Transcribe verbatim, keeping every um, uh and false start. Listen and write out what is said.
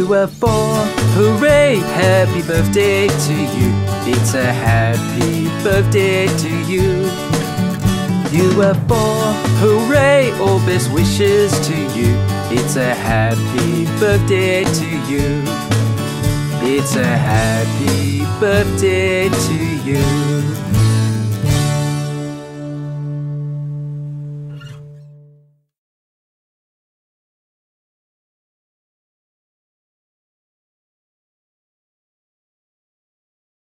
You were four, hooray, happy birthday to you. It's a happy birthday to you. You were four, hooray, all best wishes to you. It's a happy birthday to you. It's a happy birthday to you.